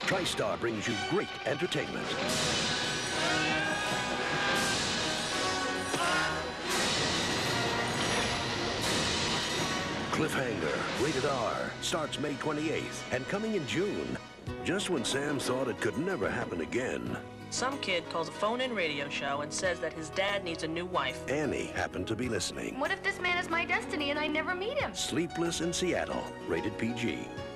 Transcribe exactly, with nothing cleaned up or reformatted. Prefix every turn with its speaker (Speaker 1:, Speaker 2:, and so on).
Speaker 1: TriStar brings you great entertainment. Cliffhanger, rated R, starts May twenty-eighth and coming in June. Just when Sam thought it could never happen again.
Speaker 2: Some kid calls a phone-in radio show and says that his dad needs a new wife.
Speaker 1: Annie happened to be listening.
Speaker 3: What if this man is my destiny and I never meet him?
Speaker 1: Sleepless in Seattle, rated P G.